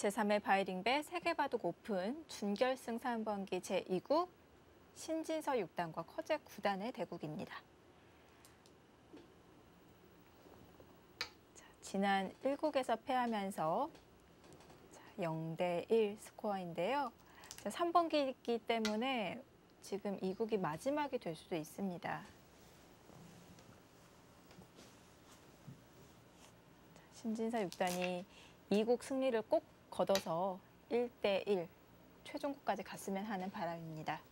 제3회 바이링배 세계바둑 오픈 준결승 3번기 제2국 신진서 6단과 커제 9단의 대국입니다. 자, 지난 1국에서 패하면서 0대1 스코어인데요. 3번기이기 때문에 지금 2국이 마지막이 될 수도 있습니다. 신진서 6단이 2국 승리를 꼭 거둬서 1대1 최종국까지 갔으면 하는 바람입니다.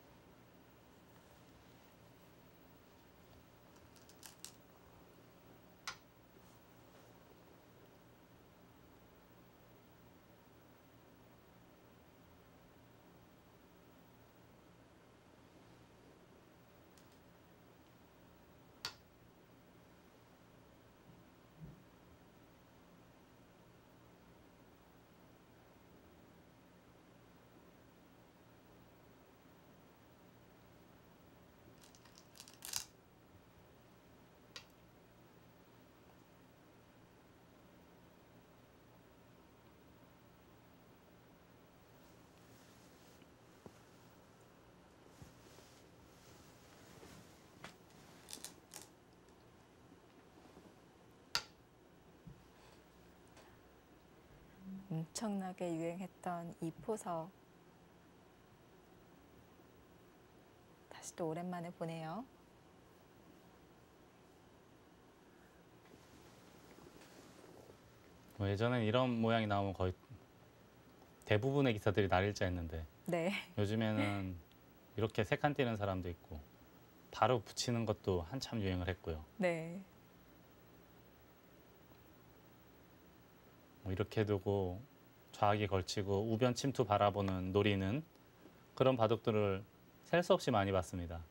엄청나게 유행했던 이 포석 다시 또 오랜만에 보네요. 예전엔 이런 모양이 나오면 거의 대부분의 기사들이 날일자였는데 네. 요즘에는 이렇게 세 칸 띄는 사람도 있고 바로 붙이는 것도 한참 유행을 했고요. 네. 이렇게 두고 좌악이 걸치고 우변 침투 바라보는 노리는 그런 바둑들을 셀 수 없이 많이 봤습니다.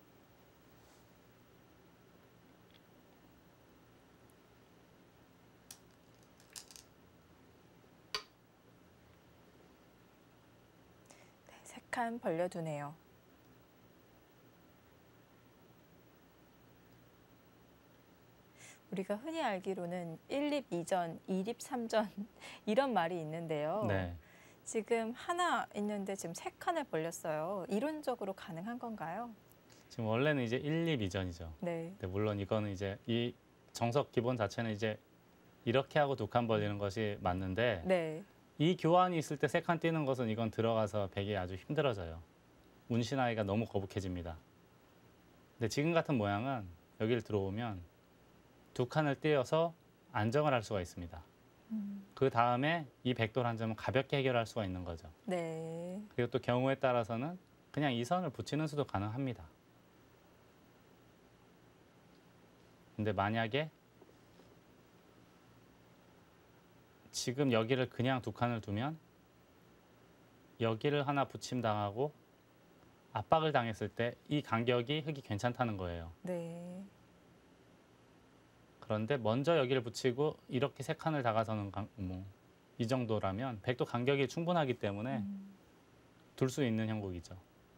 네, 3칸 벌려두네요. 우리가 흔히 알기로는 1립 2전, 2립 3전 이런 말이 있는데요. 네. 지금 하나 있는데 지금 3칸을 벌렸어요. 이론적으로 가능한 건가요? 지금 원래는 이제 1, 2, 2전이죠. 네. 근데 물론 이거는 이제 이 정석 기본 자체는 이제 이렇게 하고 2칸 벌리는 것이 맞는데 네. 이 교환이 있을 때 3칸 뛰는 것은 이건 들어가서 백이 아주 힘들어져요. 운신하기가 너무 거북해집니다. 근데 지금 같은 모양은 여기를 들어오면 2칸을 띄어서 안정을 할 수가 있습니다. 그 다음에 이 백돌 한 점은 가볍게 해결할 수가 있는 거죠. 네. 그리고 또 경우에 따라서는 그냥 이 선을 붙이는 수도 가능합니다. 근데 만약에 지금 여기를 그냥 2칸을 두면 여기를 하나 붙임당하고 압박을 당했을 때 이 간격이 흙이 괜찮다는 거예요. 네. 그런데 먼저 여기를 붙이고 이렇게 3칸을 다가서는 이 정도라면 백도 간격이 충분하기 때문에 둘 수 있는 형국이죠.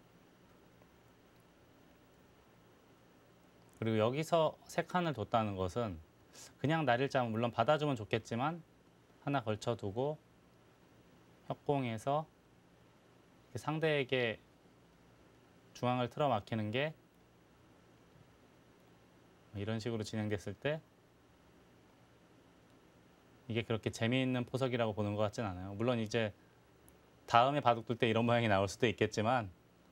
그리고 여기서 3칸을 뒀다는 것은 그냥 날일자면 물론 받아주면 좋겠지만 하나 걸쳐두고 협공해서 상대에게 중앙을 틀어 막히는 게 이런 식으로 진행됐을 때 이게 그렇게 재미있는 포석이라고 보는 것 같진 않아요. 물론 이제 다음에 바둑 둘 때 이런 모양이 나올 수도 있겠지만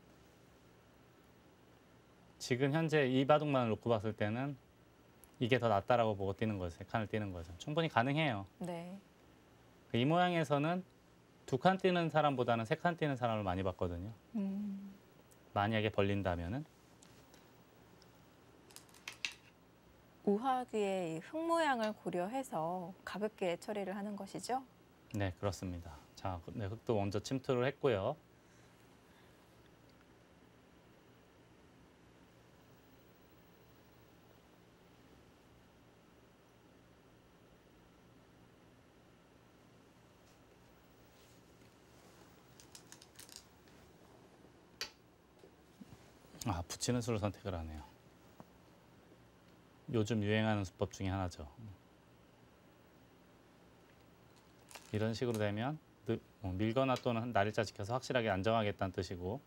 지금 현재 이 바둑만을 놓고 봤을 때는 이게 더 낫다라고 보고 뛰는 거죠. 3칸을 뛰는 거죠. 충분히 가능해요. 네. 이 모양에서는 2칸 뛰는 사람보다는 3칸 뛰는 사람을 많이 봤거든요. 만약에 벌린다면은. 우하기의 흙 모양을 고려해서 가볍게 처리를 하는 것이죠? 네, 그렇습니다. 자, 네, 흙도 먼저 침투를 했고요. 붙이는 수를 선택을 하네요. 요즘 유행하는 수법 중에 하나죠. 이런 식으로 되면 밀거나 또는 날일자 지켜서 확실하게 안정하겠다는 뜻이고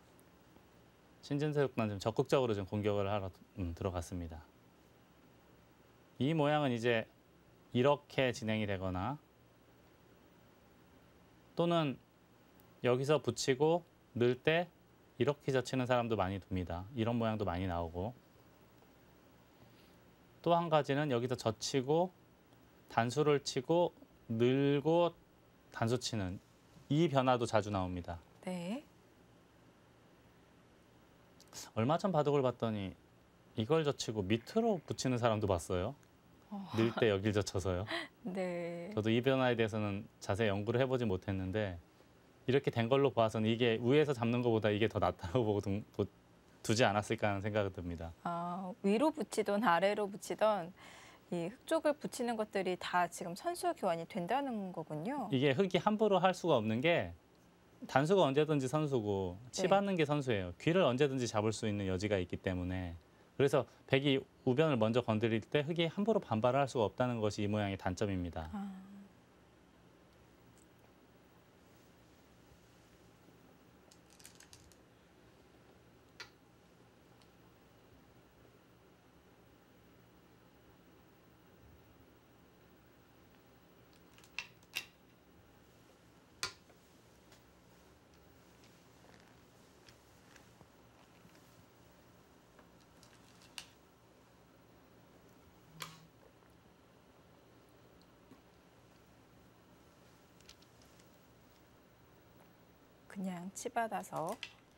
신진서 6단 좀 적극적으로 좀 공격을 하러 들어갔습니다. 이 모양은 이제 이렇게 진행이 되거나 또는 여기서 붙이고 넣을 때 이렇게 젖히는 사람도 많이 둡니다. 이런 모양도 많이 나오고 또 한 가지는 여기서 젖히고 단수를 치고 늘고 단수 치는 이 변화도 자주 나옵니다. 네. 얼마 전 바둑을 봤더니 이걸 젖히고 밑으로 붙이는 사람도 봤어요. 늘 때 여길 젖혀서요. 네. 저도 이 변화에 대해서는 자세히 연구를 해보지 못했는데 이렇게 된 걸로 봐서는 이게 위에서 잡는 것보다 이게 더 낫다고 보고 두지 않았을까 하는 생각이 듭니다. 위로 붙이던 아래로 붙이던 이 흙 쪽을 붙이는 것들이 다 지금 선수 교환이 된다는 거군요. 이게 흙이 함부로 할 수가 없는 게 단수가 언제든지 선수고 치 네. 받는 게 선수예요. 귀를 언제든지 잡을 수 있는 여지가 있기 때문에 그래서 백이 우변을 먼저 건드릴 때 흙이 함부로 반발을 할 수가 없다는 것이 이 모양의 단점입니다. 그냥 치받아서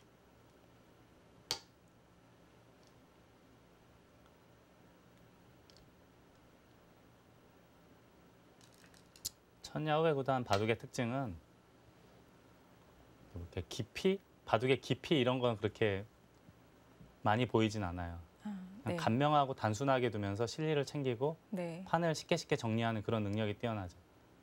천야후회 구단 바둑의 특징은 이렇게 깊이, 바둑의 깊이 이런 건 그렇게 많이 보이진 않아요. 네. 간명하고 단순하게 두면서 실리를 챙기고 네. 판을 쉽게 정리하는 그런 능력이 뛰어나죠.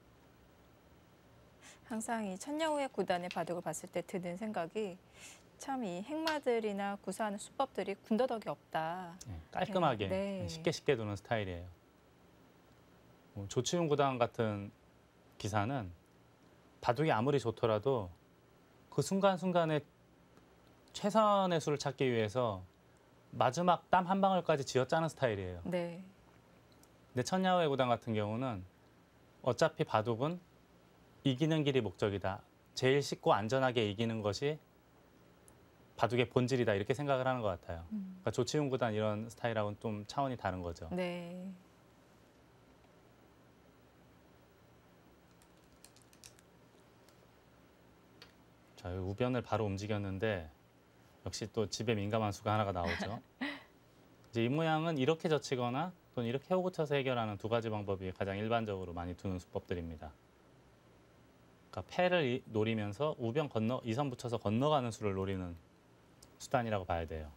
항상 이 천야후회 구단의 바둑을 봤을 때 드는 생각이 참 이 행마들이나 구사하는 수법들이 군더더기 없다. 깔끔하게 네. 쉽게 두는 스타일이에요. 조치훈 구단 같은 기사는 바둑이 아무리 좋더라도 그 순간순간에 최선의 수를 찾기 위해서 마지막 땀 한 방울까지 쥐어짜는 스타일이에요. 네. 근데 천야후회 구단 같은 경우는 어차피 바둑은 이기는 길이 목적이다. 제일 쉽고 안전하게 이기는 것이 바둑의 본질이다. 이렇게 생각을 하는 것 같아요. 그러니까 조치훈 구단 이런 스타일하고는 좀 차원이 다른 거죠. 네. 자, 여기 우변을 바로 움직였는데 역시 또 집에 민감한 수가 하나가 나오죠. 이제 이 모양은 이렇게 젖히거나 또는 이렇게 호구 쳐서 해결하는 두 가지 방법이 가장 일반적으로 많이 두는 수법들입니다. 그러니까 패를 노리면서 우변 건너 2선 붙여서 건너가는 수를 노리는 수단이라고 봐야 돼요.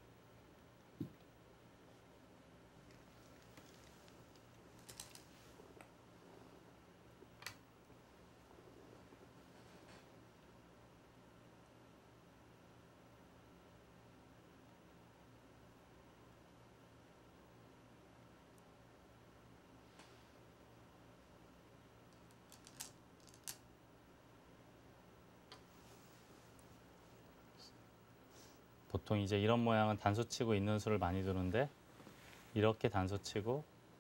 보통 이제 이런 모양은 단수 치고 있는 수를 많이 두는데 이렇게 단수 치고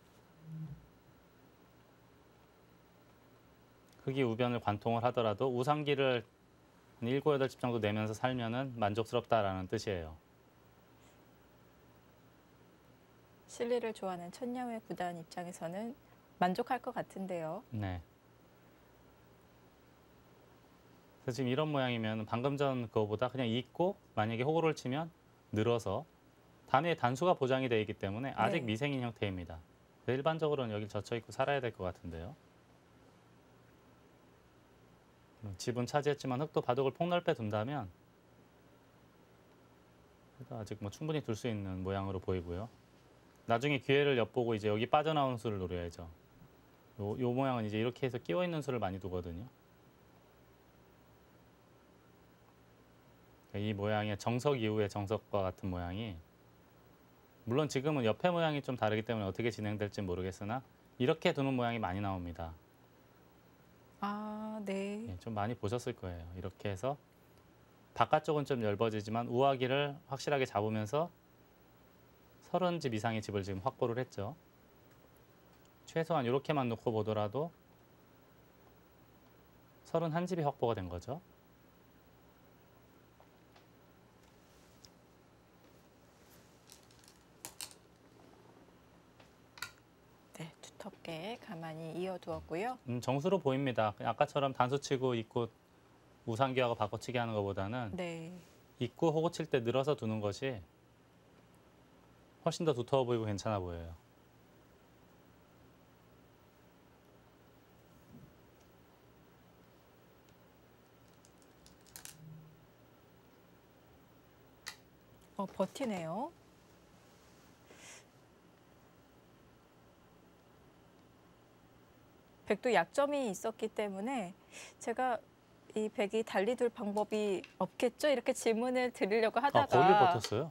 흙이 우변을 관통을 하더라도 우상기를 7, 8집 정도 내면서 살면은 만족스럽다라는 뜻이에요. 실리를 좋아하는 천야후회 구단 입장에서는 만족할 것 같은데요. 네. 그래서 지금 이런 모양이면 방금 전 그거보다 그냥 잇고 만약에 호구를 치면 늘어서 단위의 단수가 보장이 되어 있기 때문에 아직 네. 미생인 형태입니다. 일반적으로는 여기 젖혀 있고 살아야 될 것 같은데요. 집은 차지했지만 흙도 바둑을 폭넓게 둔다면 그래도 아직 뭐 충분히 둘 수 있는 모양으로 보이고요. 나중에 기회를 엿보고 이제 여기 빠져나오는 수를 노려야죠. 요 모양은 이제 이렇게 해서 끼워 있는 수를 많이 두거든요. 이 모양의 정석 이후의 정석과 같은 모양이 물론 지금은 옆에 모양이 좀 다르기 때문에 어떻게 진행될지 모르겠으나 이렇게 두는 모양이 많이 나옵니다. 아, 네. 예, 좀 많이 보셨을 거예요. 이렇게 해서 바깥쪽은 좀 얇아지지만 우아기를 확실하게 잡으면서 30집 이상의 집을 지금 확보를 했죠. 최소한 이렇게만 놓고 보더라도 31집이 확보가 된 거죠. 네, 두텁게 가만히 이어두었고요. 정수로 보입니다. 그냥 아까처럼 단수 치고 입구 우상기하고 바꿔치기 하는 것보다는 네. 입구 호구 칠 때 늘어서 두는 것이 훨씬 더 두터워 보이고 괜찮아 보여요. 버티네요. 백도 약점이 있었기 때문에 제가 이 백이 달리 둘 방법이 없겠죠? 이렇게 질문을 드리려고 하다가 거길 버텼어요?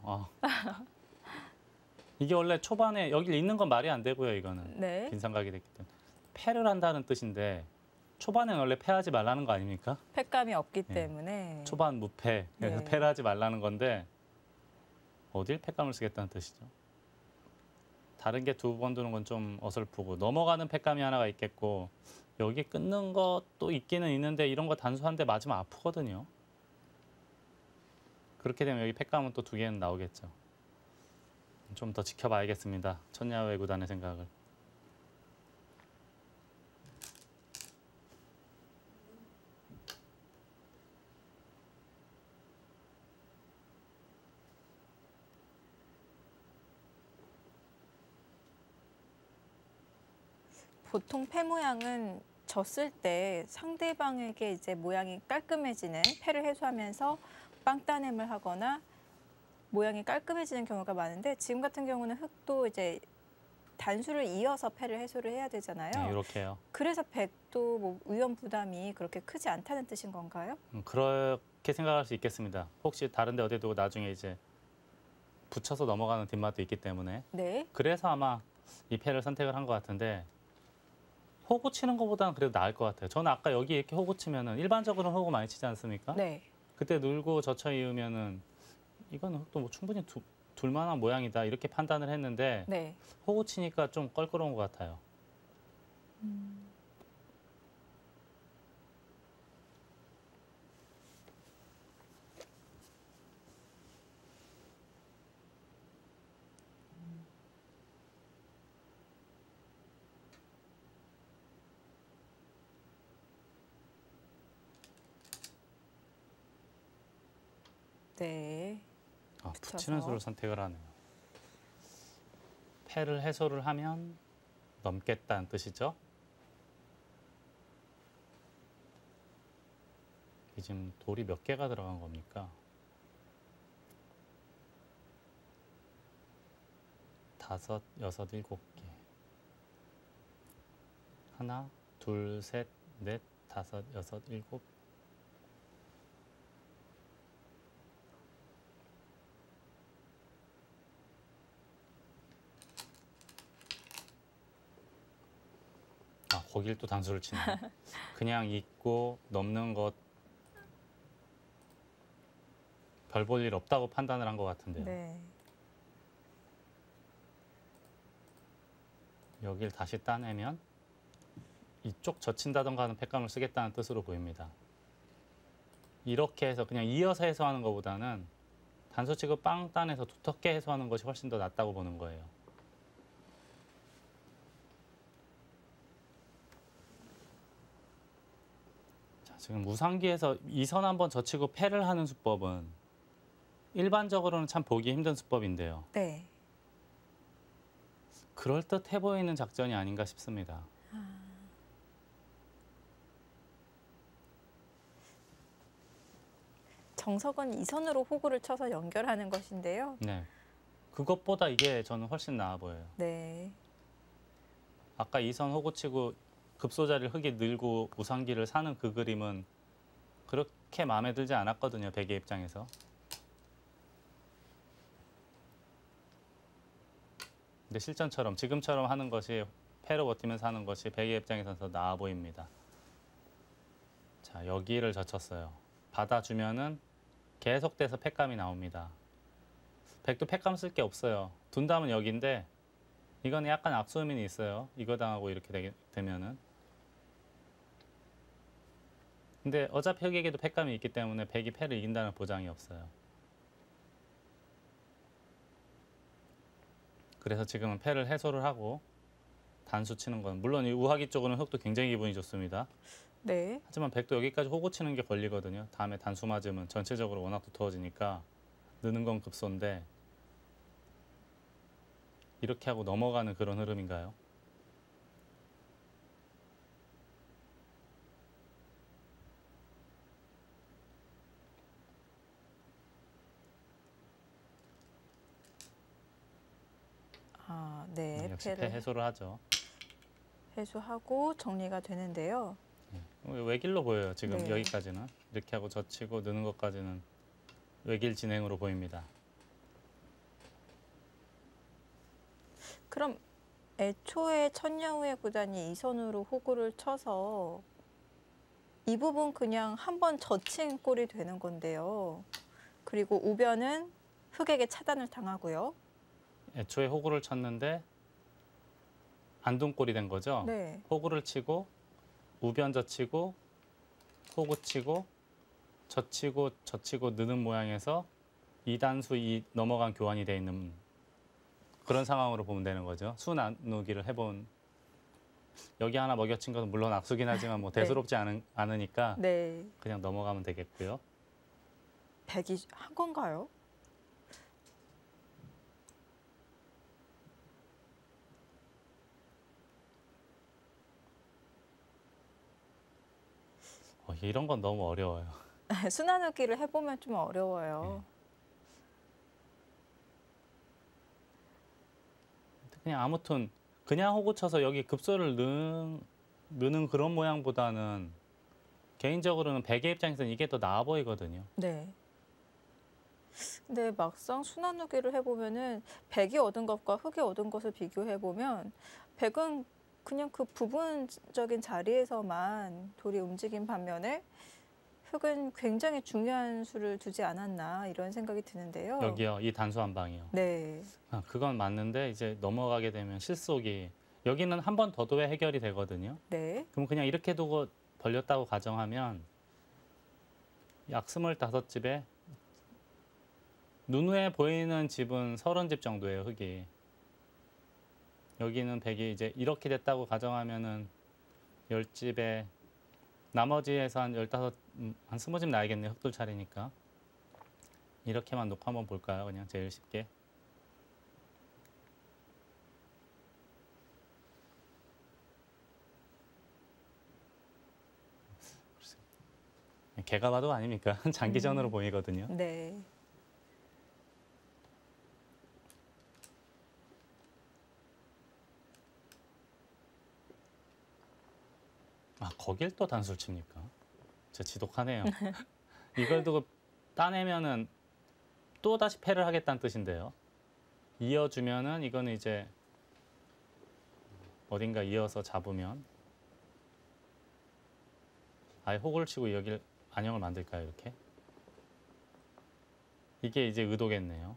이게 원래 초반에 여기 있는 건 말이 안 되고요. 이거는 네. 빈상각이 됐기 때문에 패를 한다는 뜻인데 초반에는 원래 패하지 말라는 거 아닙니까? 팩감이 없기 네. 때문에 초반 무패, 그래서 네. 패를 하지 말라는 건데 어딜 패감을 쓰겠다는 뜻이죠. 다른 게 2번 두는 건 좀 어설프고 넘어가는 패감이 하나가 있겠고 여기 끊는 것도 있기는 있는데 이런 거 단수 한 대 맞으면 아프거든요. 그렇게 되면 여기 패감은 또 2개는 나오겠죠. 좀 더 지켜봐야겠습니다. 천야외 구단의 생각을. 보통 패 모양은 졌을 때 상대방에게 이제 모양이 깔끔해지는 패를 해소하면서 빵따냄을 하거나 모양이 깔끔해지는 경우가 많은데 지금 같은 경우는 흑도 이제 단수를 이어서 패를 해소를 해야 되잖아요. 네, 이렇게요. 그래서 백도 뭐 위험 부담이 그렇게 크지 않다는 뜻인 건가요? 그렇게 생각할 수 있겠습니다. 혹시 다른 데 어디 두고 나중에 이제 붙여서 넘어가는 뒷맛도 있기 때문에 네. 그래서 아마 이 패를 선택을 한 것 같은데 호구 치는 것보다는 그래도 나을 것 같아요. 저는 아까 여기 이렇게 호구 치면은 일반적으로는 호구 많이 치지 않습니까? 네. 그때 눌고 젖혀 이으면은 이거는 흑도 뭐 충분히 둘만한 모양이다 이렇게 판단을 했는데 네. 호구 치니까 좀 껄끄러운 것 같아요. 네. 붙여서. 붙이는 수를 선택을 하네요. 패를 해소를 하면 넘겠다는 뜻이죠. 이 지금 돌이 몇 개가 들어간 겁니까? 5, 6, 7개. 하나, 둘, 셋, 넷, 5, 6, 7. 거길 또 단수를 치네. 그냥 있고 넘는 것 별 볼 일 없다고 판단을 한 것 같은데요. 네. 여길 다시 따내면 이쪽 젖힌다던가 하는 패감을 쓰겠다는 뜻으로 보입니다. 이렇게 해서 그냥 이어서 해소하는 것보다는 단수 치고 빵 따내서 두텁게 해소하는 것이 훨씬 더 낫다고 보는 거예요. 자, 지금 우상기에서 2선 한번 젖히고 패를 하는 수법은 일반적으로는 참 보기 힘든 수법인데요. 네. 그럴듯해 보이는 작전이 아닌가 싶습니다. 정석은 2선으로 호구를 쳐서 연결하는 것인데요. 네. 그것보다 이게 저는 훨씬 나아 보여요. 네. 아까 2선 호구 치고 급소자리를 흙이 늘고 우상기를 사는 그 그림은 그렇게 마음에 들지 않았거든요. 백의 입장에서. 근데 실전처럼 지금처럼 하는 것이 패로 버티면서 하는 것이 백의 입장에서는 더 나아 보입니다. 자, 여기를 젖혔어요. 받아주면은 계속돼서 팩감이 나옵니다. 백도 팩감 쓸 게 없어요. 둔담은 여기인데 이거는 약간 악소음이 있어요. 이거 당하고 이렇게 되면은. 근데 어차피 흑에게도 팩감이 있기 때문에 백이 패를 이긴다는 보장이 없어요. 그래서 지금은 패를 해소를 하고 단수 치는 건 물론 이 우하기 쪽으로는 흑도 굉장히 기분이 좋습니다. 네. 하지만 백도 여기까지 호구 치는 게 걸리거든요. 다음에 단수 맞으면 전체적으로 워낙 두터워지니까 느는 건 급소인데 이렇게 하고 넘어가는 그런 흐름인가요? 아, 네. 역시 패 패를 해소를 하죠. 해소하고 정리가 되는데요. 외길로 보여요. 지금 네. 여기까지는. 이렇게 하고 젖히고 느는 것까지는 외길 진행으로 보입니다. 그럼 애초에 천녀후의 구단이 이 선으로 호구를 쳐서 이 부분 그냥 한번 젖힌 꼴이 되는 건데요. 그리고 우변은 흑에게 차단을 당하고요. 애초에 호구를 쳤는데 안둔꼴이 된 거죠. 네. 호구를 치고 우변 젖히고 호구 치고 젖히고 젖히고 느는 모양에서 2단수 이 넘어간 교환이 돼 있는 그런 상황으로 보면 되는 거죠. 수 나누기를 해본 여기 하나 먹여친 것은 물론 악수긴 하지만 뭐 네. 대수롭지 않으니까 네. 그냥 넘어가면 되겠고요. 백이 한 건가요? 이런 건 너무 어려워요. 수 나누기를 해보면 좀 어려워요. 그냥 아무튼 그냥 호구 쳐서 여기 급소를 넣는 그런 모양보다는 개인적으로는 백의 입장에서는 이게 더 나아 보이거든요. 네. 근데 막상 수 나누기를 해보면은 백이 얻은 것과 흑이 얻은 것을 비교해보면 백은 그냥 그 부분적인 자리에서만 돌이 움직인 반면에 흑은 굉장히 중요한 수를 두지 않았나 이런 생각이 드는데요. 여기요, 이 단수 한 방이요. 네. 그건 맞는데 이제 넘어가게 되면 실속이 여기는 한 번 더 둬야 해결이 되거든요. 네. 그럼 그냥 이렇게 두고 벌렸다고 가정하면 약 25집에 눈에 보이는 집은 30집 정도예요, 흑이. 여기는 백이 이제 이렇게 됐다고 가정하면은 10집에 나머지에서 한 15, 한 20집 나야겠네요, 흑돌 차례니까. 이렇게만 놓고 한번 볼까요, 그냥 제일 쉽게. 개가 봐도 아닙니까? 장기전으로 보이거든요. 네. 거길 또 단수를 칩니까? 진짜 지독하네요. 이걸 두고 따내면은 또 다시 패를 하겠다는 뜻인데요. 이어주면은 이거는 이제 어딘가 이어서 잡으면 아예 호구를 치고 여길 안형을 만들까요, 이렇게? 이게 이제 의도겠네요.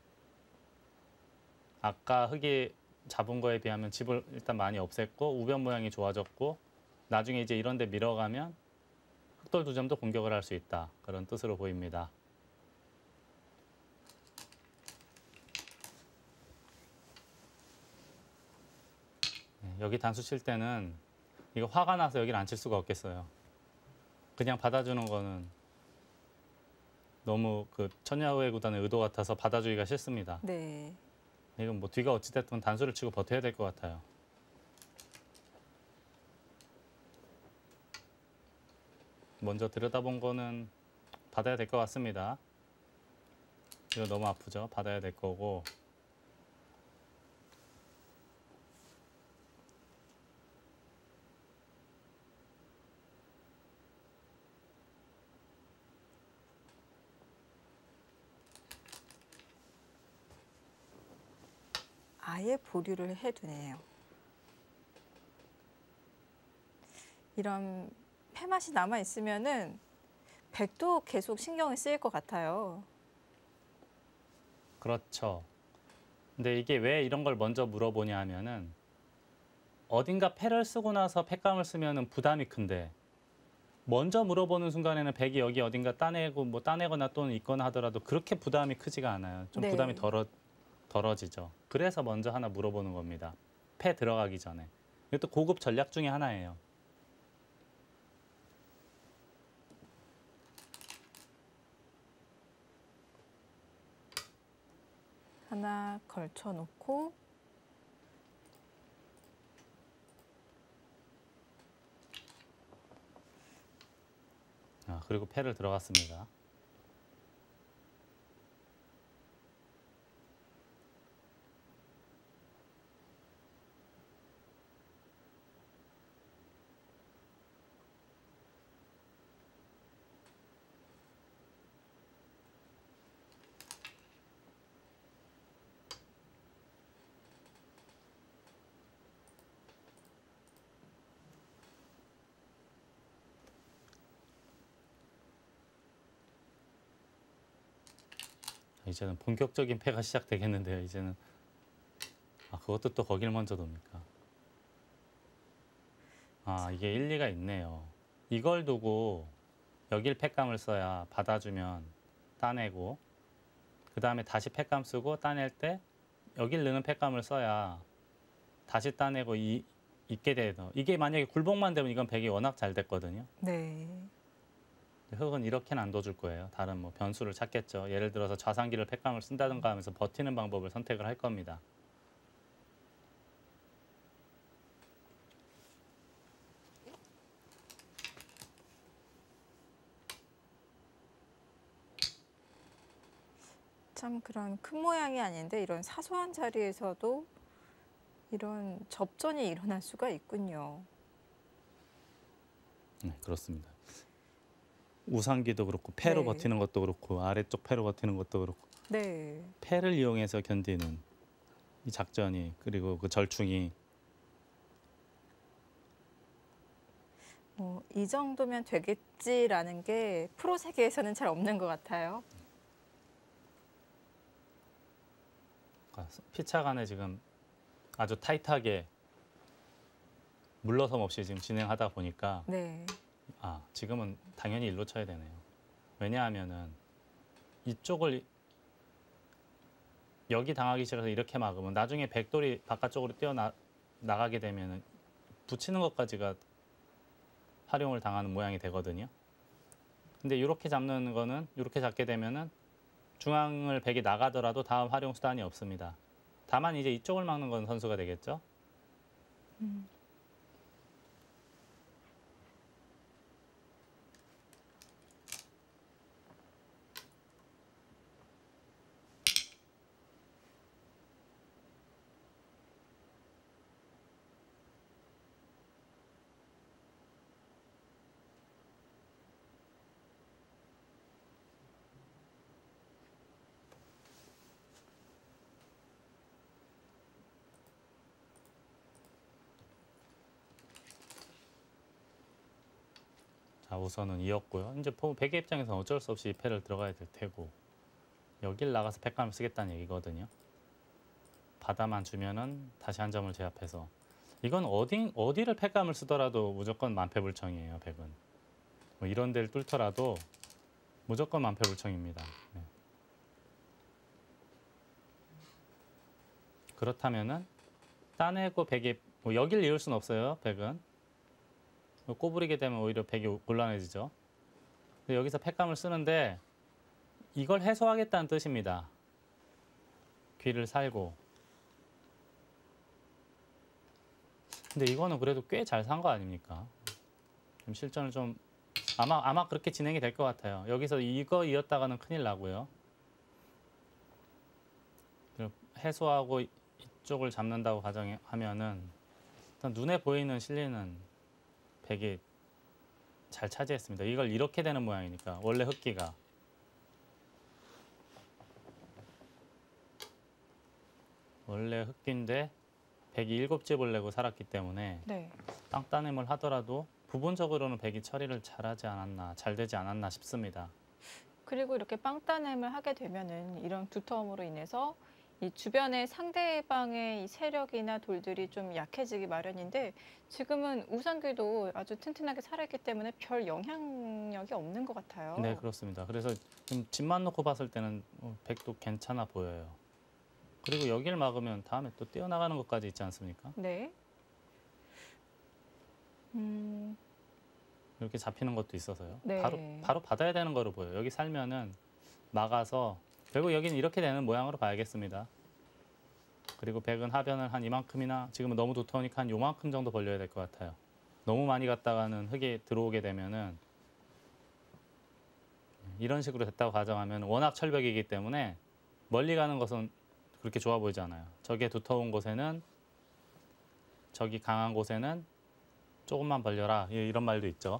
아까 흑이 잡은 거에 비하면 집을 일단 많이 없앴고 우변 모양이 좋아졌고 나중에 이제 이런 데 밀어가면 흑돌 2점도 공격을 할 수 있다. 그런 뜻으로 보입니다. 여기 단수 칠 때는 이거 화가 나서 여기를 안 칠 수가 없겠어요. 그냥 받아주는 거는 너무 그 천야후의 구단의 의도 같아서 받아주기가 싫습니다. 네. 이건 뭐 뒤가 어찌됐든 단수를 치고 버텨야 될 것 같아요. 먼저 들여다본 거는 받아야 될 것 같습니다. 이거 너무 아프죠? 받아야 될 거고. 아예 보류를 해두네요. 이런 맛이 남아 있으면은 백도 계속 신경이 쓰일 것 같아요. 그렇죠. 근데 이게 왜 이런 걸 먼저 물어보냐 하면은 어딘가 패를 쓰고 나서 팩감을 쓰면은 부담이 큰데 먼저 물어보는 순간에는 백이 여기 어딘가 따내고 뭐 따내거나 또는 있거나 하더라도 그렇게 부담이 크지가 않아요. 좀 부담이 네. 덜어지죠. 그래서 먼저 하나 물어보는 겁니다. 패 들어가기 전에. 이것도 고급 전략 중에 하나예요. 하나 걸쳐 놓고 그리고 패를 들어갔습니다. 이제는 본격적인 패가 시작되겠는데요. 이제는 그것도 또 거길 먼저 돕니까? 이게 일리가 있네요. 이걸 두고 여길 팩감을 써야 받아주면 따내고 그 다음에 다시 팩감 쓰고 따낼 때 여길 넣는 팩감을 써야 다시 따내고 있게 돼서 이게 만약에 굴복만 되면 이건 백이 워낙 잘 됐거든요. 네. 흙은 이렇게는 안 둬줄 거예요. 다른 뭐 변수를 찾겠죠. 예를 들어서 좌상기를 팩감을 쓴다든가 하면서 버티는 방법을 선택을 할 겁니다. 참 그런 큰 모양이 아닌데 이런 사소한 자리에서도 이런 접전이 일어날 수가 있군요. 네, 그렇습니다. 우상기도 그렇고 패로 네. 버티는 것도 그렇고 아래쪽 패로 버티는 것도 그렇고 네. 패를 이용해서 견디는 이 작전이 그리고 그 절충이 이 정도면 되겠지라는 게 프로 세계에서는 잘 없는 것 같아요. 피차 간에 지금 아주 타이트하게 물러섬 없이 지금 진행하다 보니까 네. 지금은 당연히 일로 쳐야 되네요. 왜냐하면은 이쪽을 여기 당하기 싫어서 이렇게 막으면 나중에 백돌이 바깥쪽으로 나가게 되면은 붙이는 것까지가 활용을 당하는 모양이 되거든요. 근데 이렇게 잡는 거는 이렇게 잡게 되면은 중앙을 백이 나가더라도 다음 활용 수단이 없습니다. 다만 이제 이쪽을 막는 건 선수가 되겠죠. 자, 우선은 이었고요. 이제 백의 입장에서는 어쩔 수 없이 패를 들어가야 될 테고 여길 나가서 팩감을 쓰겠다는 얘기거든요. 받아만 주면은 다시 한 점을 제압해서 이건 어디를 팩감을 쓰더라도 무조건 만패불청이에요. 백은 뭐 이런 데를 뚫더라도 무조건 만패불청입니다. 네. 그렇다면은 따내고 백이 뭐 여길 이을 수는 없어요. 백은 꼬부리게 되면 오히려 백이 곤란해지죠. 근데 여기서 팩감을 쓰는데 이걸 해소하겠다는 뜻입니다. 귀를 살고. 근데 이거는 그래도 꽤 잘 산 거 아닙니까? 좀 실전을 좀 아마 그렇게 진행이 될 것 같아요. 여기서 이거 이었다가는 큰일 나고요. 해소하고 이쪽을 잡는다고 가정하면은 일단 눈에 보이는 실리는 백이 잘 차지했습니다. 이걸 이렇게 되는 모양이니까 원래 흑기가 원래 흑기인데 백이 7집을 내고 살았기 때문에 네. 땅따냄을 하더라도 부분적으로는 백이 처리를 잘하지 않았나, 잘 되지 않았나 싶습니다. 그리고 이렇게 빵따냄을 하게 되면은 이런 두터움으로 인해서 이 주변의 상대방의 이 세력이나 돌들이 좀 약해지기 마련인데 지금은 우상귀도 아주 튼튼하게 살아있기 때문에 별 영향력이 없는 것 같아요. 네, 그렇습니다. 그래서 지금 집만 놓고 봤을 때는 백도 괜찮아 보여요. 그리고 여기를 막으면 다음에 또 뛰어나가는 것까지 있지 않습니까? 네. 이렇게 잡히는 것도 있어서요. 네. 바로 받아야 되는 거로 보여요. 여기 살면은 막아서 결국 여기는 이렇게 되는 모양으로 봐야겠습니다. 그리고 백은 하변을 한 이만큼이나 지금은 너무 두터우니까 한 요만큼 정도 벌려야 될 것 같아요. 너무 많이 갔다가는 흙이 들어오게 되면은 이런 식으로 됐다고 가정하면 워낙 철벽이기 때문에 멀리 가는 것은 그렇게 좋아 보이지 않아요. 저게 두터운 곳에는 저기 강한 곳에는 조금만 벌려라 이런 말도 있죠.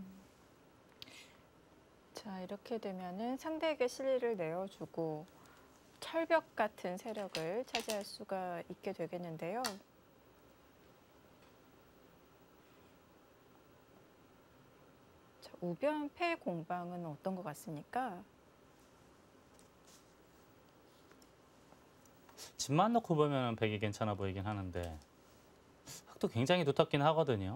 자, 이렇게 되면은 상대에게 실리를 내어주고 철벽 같은 세력을 차지할 수가 있게 되겠는데요. 자, 우변패 공방은 어떤 것 같습니까? 집만 놓고 보면 백이 괜찮아 보이긴 하는데 흙도 굉장히 두텁긴 하거든요.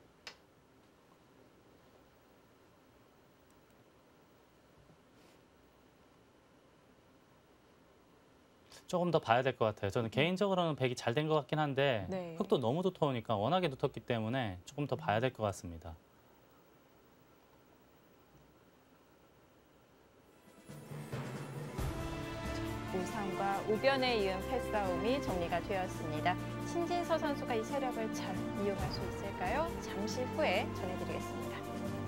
조금 더 봐야 될 것 같아요. 저는 개인적으로는 백이 잘 된 것 같긴 한데 네. 흙도 너무 두터우니까 워낙에 두텁기 때문에 조금 더 봐야 될 것 같습니다. 우상과 우변에 이은 패싸움이 정리가 되었습니다. 신진서 선수가 이 세력을 잘 이용할 수 있을까요? 잠시 후에 전해드리겠습니다.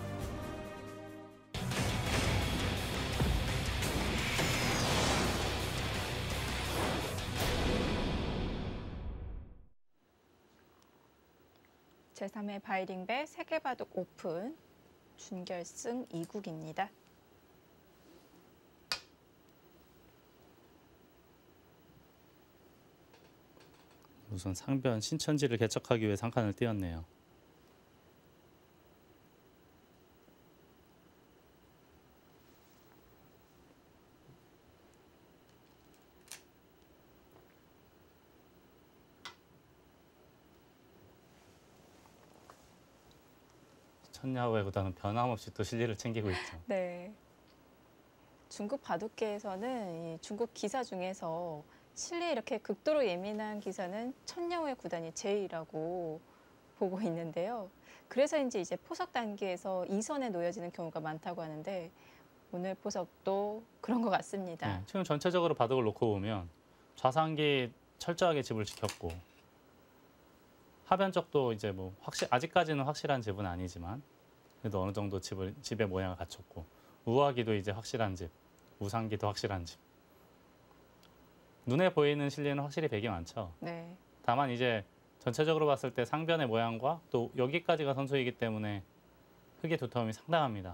제3회 바이링배 세계바둑 오픈 준결승 2국입니다. 우선 상변 신천지를 개척하기 위해 상칸을 띄었네요. 천야후회보다는 변함없이 또 실리를 챙기고 있죠. 네. 중국 바둑계에서는 이 중국 기사 중에서 실리에 이렇게 극도로 예민한 기사는 천야후회 구단이 제일이라고 보고 있는데요. 그래서인지 이제 포석 단계에서 2선에 놓여지는 경우가 많다고 하는데 오늘 포석도 그런 것 같습니다. 네, 지금 전체적으로 바둑을 놓고 보면 좌상기 철저하게 집을 지켰고 하변 쪽도 이제 뭐 아직까지는 확실한 집은 아니지만 그래도 어느 정도 집의 모양을 갖췄고 우하기도 이제 확실한 집, 우상기도 확실한 집. 눈에 보이는 실리는 확실히 백이 많죠. 네. 다만 이제 전체적으로 봤을 때 상변의 모양과 또 여기까지가 선수이기 때문에 흙의 두터움이 상당합니다.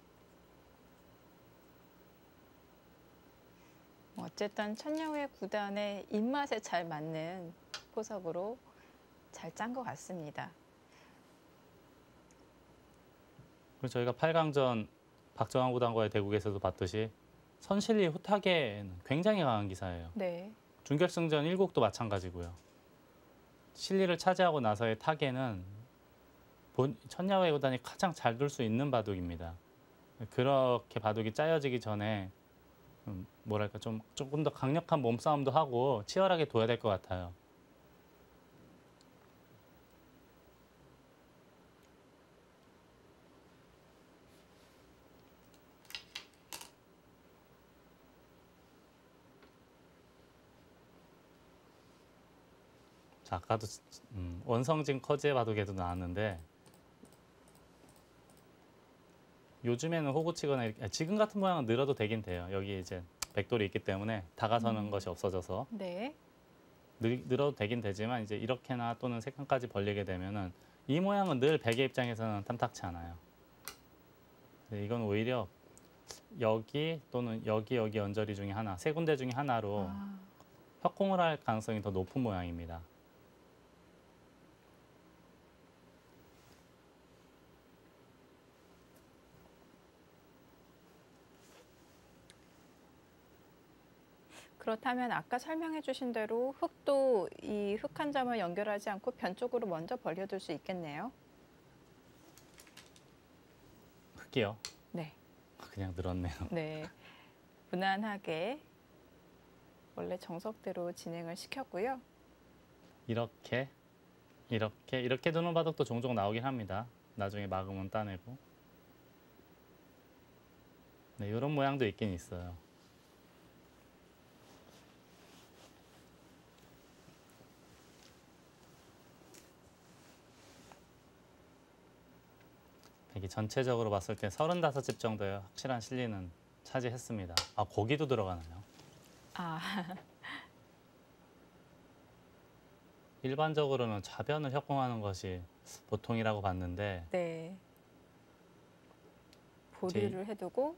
어쨌든 천야후회 구단의 입맛에 잘 맞는 포석으로 잘 짠 것 같습니다. 그리고 저희가 8강전 박정환 구단과의 대국에서도 봤듯이 선실리 후타계는 굉장히 강한 기사예요. 네. 준결승전 1국도 마찬가지고요. 실리를 차지하고 나서의 타계는 천야후회 구단이 가장 잘 둘 수 있는 바둑입니다. 그렇게 바둑이 짜여지기 전에 뭐랄까 조금 더 강력한 몸싸움도 하고 치열하게 둬야 될 것 같아요. 자, 아까도 원성진 커지의 바둑에도 나왔는데 요즘에는 호구 치거나 지금 같은 모양은 늘어도 되긴 돼요. 여기 이제 백돌이 있기 때문에 다가서는 것이 없어져서 네. 늘어도 되긴 되지만 이제 이렇게나 또는 세 칸까지 벌리게 되면은 이 모양은 늘 백의 입장에서는 탐탁치 않아요. 이건 오히려 여기 또는 여기 언저리 중에 하나, 세 군데 중에 하나로 협공을 할 가능성이 더 높은 모양입니다. 그렇다면 아까 설명해 주신 대로 흙도 이 흙 한 점을 연결하지 않고 변 쪽으로 먼저 벌려둘 수 있겠네요. 흙이요. 네. 그냥 늘었네요. 네. 무난하게 원래 정석대로 진행을 시켰고요. 이렇게 이렇게 두는 바닥도 종종 나오긴 합니다. 나중에 막으면 따내고. 네, 이런 모양도 있긴 있어요. 이게 전체적으로 봤을 때 35집 정도의 확실한 실리는 차지했습니다. 아, 고기도 들어가나요? 아, 일반적으로는 좌변을 협공하는 것이 보통이라고 봤는데 네. 보류를 해두고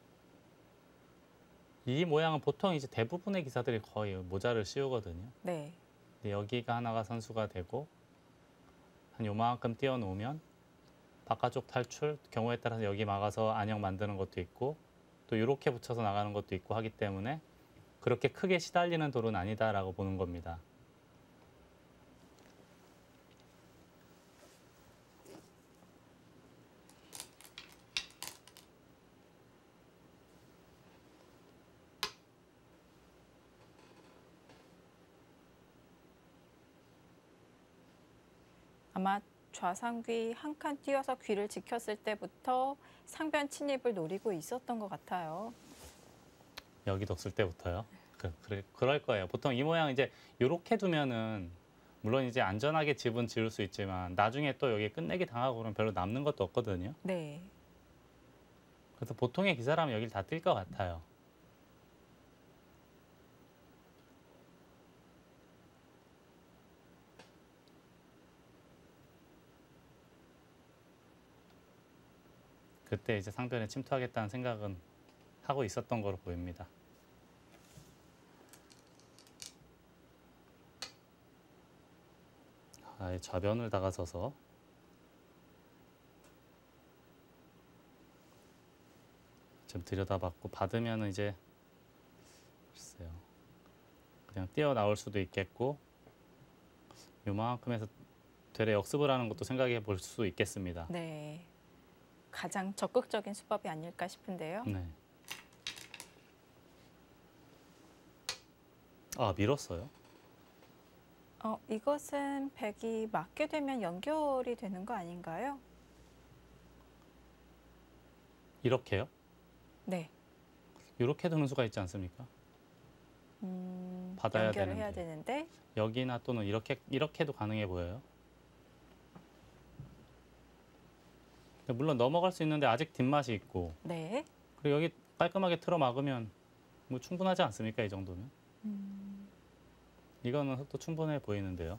이 모양은 보통 이제 대부분의 기사들이 거의 모자를 씌우거든요. 네. 근데 여기가 하나가 선수가 되고 한 요만큼 띄워 놓으면 바깥쪽 탈출, 경우에 따라서 여기 막아서 안형 만드는 것도 있고 또 이렇게 붙여서 나가는 것도 있고 하기 때문에 그렇게 크게 시달리는 돌은 아니다라고 보는 겁니다. 아마 좌상귀 한 칸 띄어서 귀를 지켰을 때부터 상변 침입을 노리고 있었던 것 같아요. 여기 뒀을 때부터요. 그럴 거예요. 보통 이 모양 이제 이렇게 두면은 물론 이제 안전하게 집은 지을 수 있지만 나중에 또 여기 끝내기 당하고 그러면 별로 남는 것도 없거든요. 네. 그래서 보통의 기사라면 여길 다 뛸 것 같아요. 그때 이제 상변에 침투하겠다는 생각은 하고 있었던 거로 보입니다. 아예 좌변을 다가서서 좀 들여다봤고 받으면 이제 글쎄요. 그냥 뛰어나올 수도 있겠고 요만큼에서 되레 역습을 하는 것도 생각해 볼 수 있겠습니다. 네. 가장 적극적인 수법이 아닐까 싶은데요. 네. 아, 밀었어요? 이것은 백이 맞게 되면 연결이 되는 거 아닌가요? 이렇게요? 네. 이렇게 두는 수가 있지 않습니까? 받아야 연결을 해야 되는데. 되는데 여기나 또는 이렇게도 가능해 보여요. 근데 물론 넘어갈 수 있는데 아직 뒷맛이 있고 네. 그리고 여기 깔끔하게 틀어 막으면 뭐 충분하지 않습니까? 이 정도면. 이거는 흙도 충분해 보이는데요.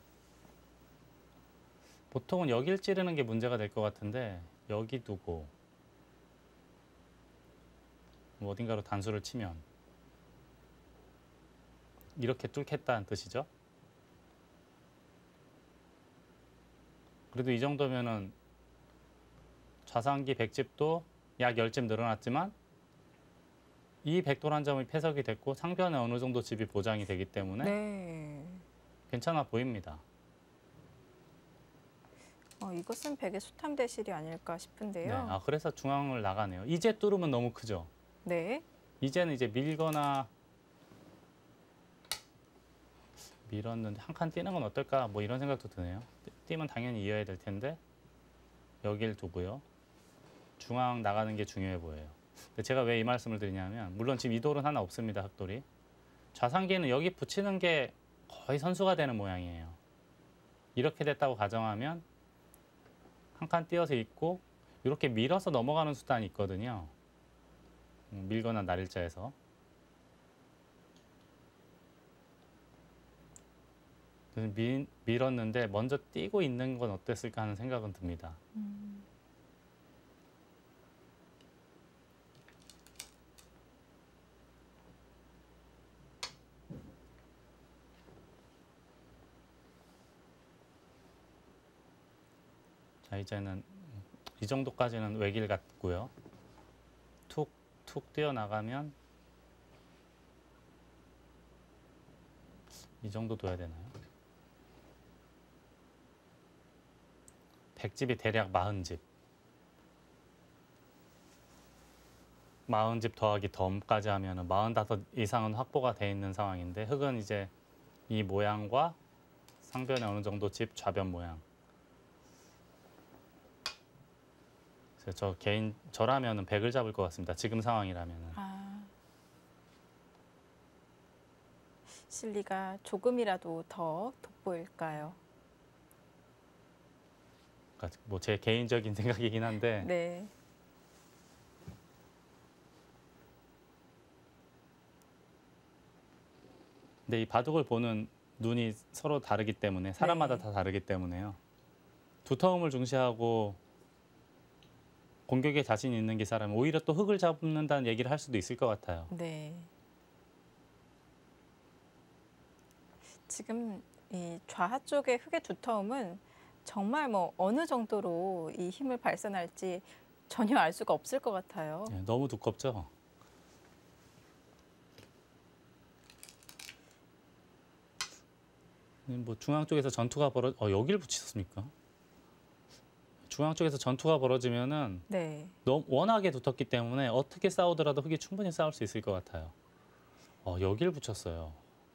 보통은 여길 찌르는 게 문제가 될 것 같은데 여기 두고 뭐 어딘가로 단수를 치면 이렇게 뚫겠다는 뜻이죠. 그래도 이 정도면은 좌상기 100집도 약 10집 늘어났지만 이 백돌 한 점이 폐석이 됐고 상변에 어느 정도 집이 보장이 되기 때문에 네. 괜찮아 보입니다. 이것은 백의 수탐 대실이 아닐까 네, 싶은데요. 그래서 중앙을 나가네요. 이제 뚫으면 너무 크죠. 네. 이제는 이제 밀거나 밀었는데 한 칸 띄는 건 어떨까 뭐 이런 생각도 드네요. 띄면 당연히 이어야 될 텐데 여길 두고요. 중앙 나가는 게 중요해 보여요. 근데 제가 왜 이 말씀을 드리냐면 물론 지금 이 돌은 하나 없습니다. 흙돌이. 좌상기는 여기 붙이는 게 거의 선수가 되는 모양이에요. 이렇게 됐다고 가정하면 한 칸 띄어서 있고 이렇게 밀어서 넘어가는 수단이 있거든요. 밀거나 날일자에서. 그래서 밀었는데 먼저 띄고 있는 건 어땠을까 하는 생각은 듭니다. 자, 이제는 이 정도까지는 외길 같고요. 툭툭 뛰어나가면 이 정도 둬야 되나요? 100집이 대략 40집. 40집 더하기 덤까지 하면 45 이상은 확보가 돼 있는 상황인데 흙은 이제 이 모양과 상변에 어느 정도 집 좌변 모양. 그래서 저라면은 100을 잡을 것 같습니다. 지금 상황이라면은. 실리가 조금이라도 더 돋보일까요? 그러니까 뭐 제 개인적인 생각이긴 한데 네. 근데 이 바둑을 보는 눈이 서로 다르기 때문에 사람마다 네. 다 다르기 때문에요. 두터움을 중시하고 공격에 자신 있는 게 사람은 오히려 또 흙을 잡는다는 얘기를 할 수도 있을 것 같아요. 네. 지금 이 좌하 쪽의 흙의 두터움은 정말 뭐 어느 정도로 이 힘을 발산할지 전혀 알 수가 없을 것 같아요. 예, 너무 두껍죠? 뭐 중앙 쪽에서 전투가 여기를 붙이셨습니까? 중앙 쪽에서 전투가 벌어지면은 네. 너무 워낙에 두텁기 때문에 어떻게 싸우더라도 흙이 충분히 싸울 수 있을 것 같아요. 여기를 붙였어요.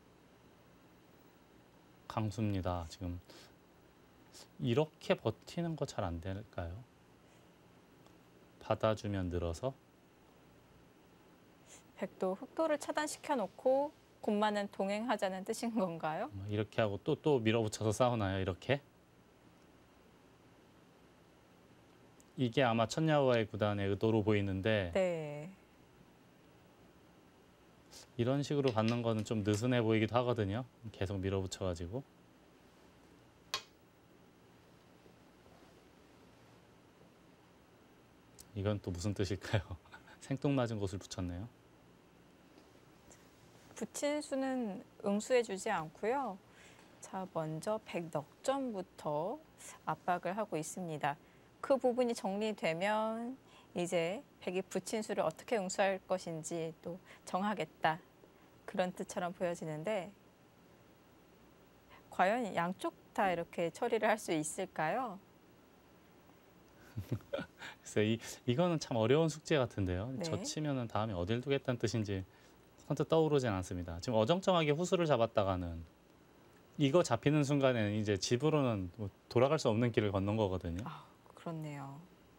강수입니다. 지금 이렇게 버티는 거 잘 안 될까요? 받아주면 늘어서 백도 흑도를 차단시켜 놓고 곰마는 동행하자는 뜻인 건가요? 이렇게 하고 또 밀어붙여서 싸우나요? 이렇게? 이게 아마 천야와의 구단의 의도로 보이는데 네. 이런 식으로 받는 거는 좀 느슨해 보이기도 하거든요. 계속 밀어붙여가지고. 이건 또 무슨 뜻일까요? 생뚱맞은 곳을 붙였네요. 붙인 수는 응수해 주지 않고요. 자, 먼저 백 넉점부터 압박을 하고 있습니다. 그 부분이 정리되면 이제 백이 붙인 수를 어떻게 응수할 것인지 또 정하겠다. 그런 뜻처럼 보여지는데 과연 양쪽 다 이렇게 처리를 할 수 있을까요? 그래서 이거는 참 어려운 숙제 같은데요. 네. 젖히면은 다음에 어딜 두겠다는 뜻인지 선뜻 떠오르진 않습니다. 지금 어정쩡하게 후수를 잡았다가는 이거 잡히는 순간에는 이제 집으로는 뭐 돌아갈 수 없는 길을 걷는 거거든요. 그렇네요.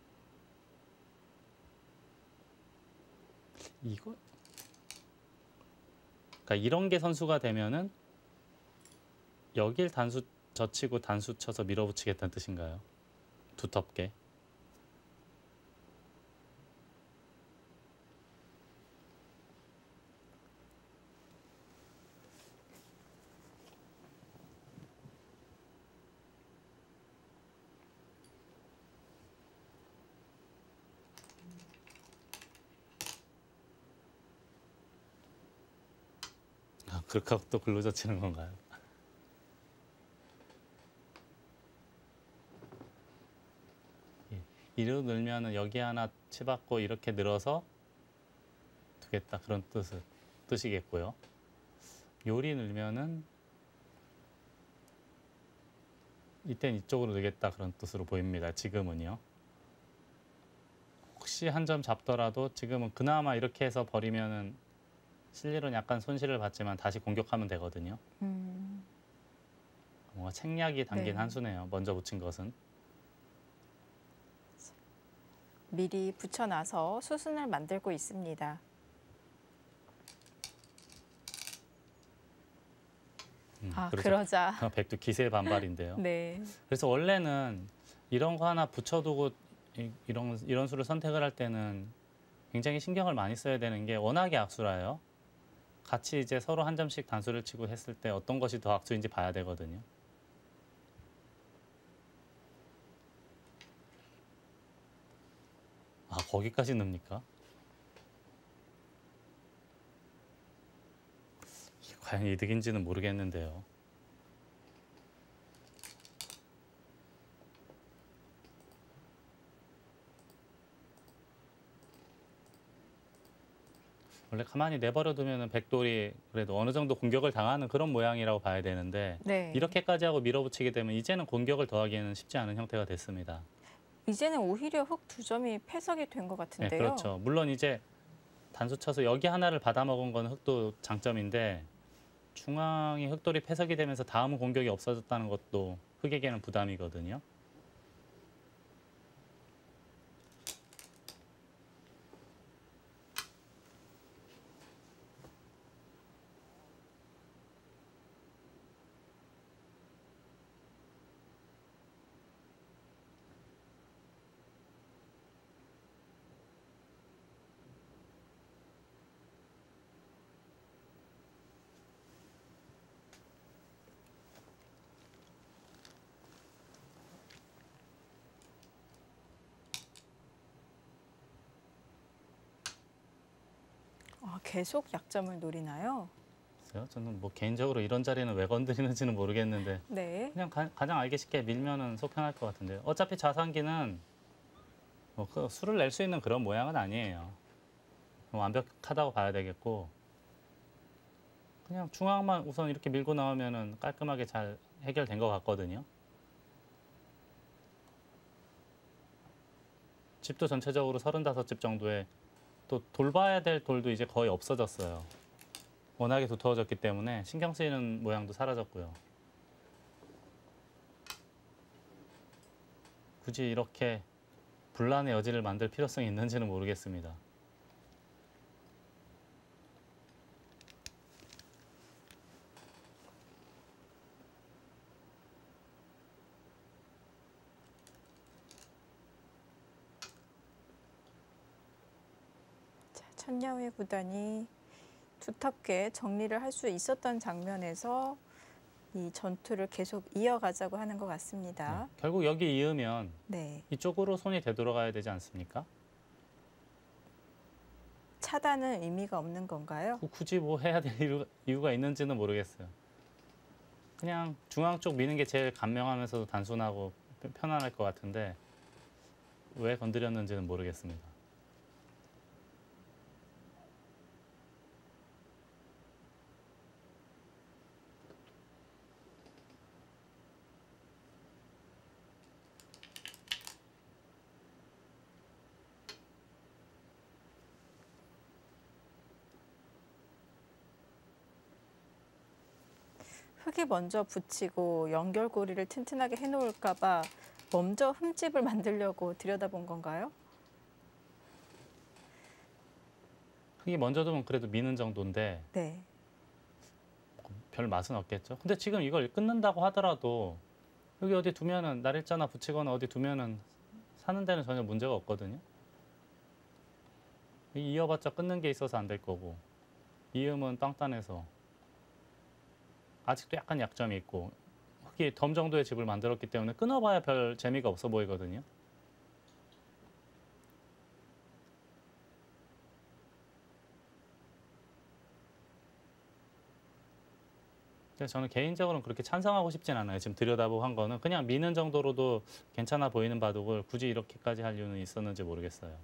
그러니까 이런 게 선수가 되면은 여길 단수 젖히고 단수 쳐서 밀어붙이겠다는 뜻인가요? 두텁게. 그렇게 하고 또 글로 젖히는 건가요? 이로 늘면은 여기 하나 치받고 이렇게 늘어서 두겠다 그런 뜻이겠고요. 요리 늘면은 이땐 이쪽으로 늘겠다 그런 뜻으로 보입니다. 지금은요. 혹시 한 점 잡더라도 지금은 그나마 이렇게 해서 버리면은 실리는 약간 손실을 받지만 다시 공격하면 되거든요. 뭔가 책략이 담긴 네. 한 수네요. 먼저 붙인 것은. 미리 붙여놔서 수순을 만들고 있습니다. 그렇죠. 그러자. 백두 기세 반발인데요. 네. 그래서 원래는 이런 거 하나 붙여두고 이런 수를 선택을 할 때는 굉장히 신경을 많이 써야 되는 게 워낙에 악수라요. 같이 이제 서로 한 점씩 단수를 치고 했을 때 어떤 것이 더 악수인지 봐야 되거든요. 거기까지 넣습니까? 이게 과연 이득인지는 모르겠는데요. 원래 가만히 내버려 두면은 백돌이 그래도 어느 정도 공격을 당하는 그런 모양이라고 봐야 되는데 네. 이렇게까지 하고 밀어붙이게 되면 이제는 공격을 더하기에는 쉽지 않은 형태가 됐습니다. 이제는 오히려 흙 두 점이 패석이 된 것 네, 같은데요. 그렇죠. 물론 이제 단수 쳐서 여기 하나를 받아먹은 건 흙도 장점인데 중앙이 흙돌이 패석이 되면서 다음 공격이 없어졌다는 것도 흙에게는 부담이거든요. 아, 계속 약점을 노리나요? 글쎄요. 저는 뭐 개인적으로 이런 자리는 왜 건드리는지는 모르겠는데 네. 그냥 가장 알기 쉽게 밀면은 속편할 것 같은데요. 어차피 자산기는 뭐그 수를 낼 수 있는 그런 모양은 아니에요. 완벽하다고 봐야 되겠고 그냥 중앙만 우선 이렇게 밀고 나오면은 깔끔하게 잘 해결된 것 같거든요. 집도 전체적으로 35집 정도에 또 돌봐야 될 돌도 이제 거의 없어졌어요. 워낙에 두터워졌기 때문에 신경 쓰이는 모양도 사라졌고요. 굳이 이렇게 분란의 여지를 만들 필요성이 있는지는 모르겠습니다. 자, 천야회 구단이 두텁게 정리를 할 수 있었던 장면에서 이 전투를 계속 이어가자고 하는 것 같습니다. 결국 여기 이으면 네. 이쪽으로 손이 되돌아가야 되지 않습니까? 차단은 의미가 없는 건가요? 굳이 뭐 해야 될 이유가 있는지는 모르겠어요. 그냥 중앙 쪽 미는 게 제일 간명하면서도 단순하고 편안할 것 같은데 왜 건드렸는지는 모르겠습니다. 흙이 먼저 붙이고 연결고리를 튼튼하게 해놓을까 봐 먼저 흠집을 만들려고 들여다본 건가요? 흙이 먼저 두면 그래도 미는 정도인데 네. 별 맛은 없겠죠. 근데 지금 이걸 끊는다고 하더라도 여기 어디 두면은 날일자나 붙이거나 어디 두면은 사는 데는 전혀 문제가 없거든요. 이어봤자 끊는 게 있어서 안 될 거고 이음은 빵단해서 아직도 약간 약점이 있고 흙이 덤 정도의 집을 만들었기 때문에 끊어봐야 별 재미가 없어 보이거든요. 그래서 저는 개인적으로는 그렇게 찬성하고 싶진 않아요. 지금 들여다보고 한 거는 그냥 미는 정도로도 괜찮아 보이는 바둑을 굳이 이렇게까지 할 이유는 있었는지 모르겠어요.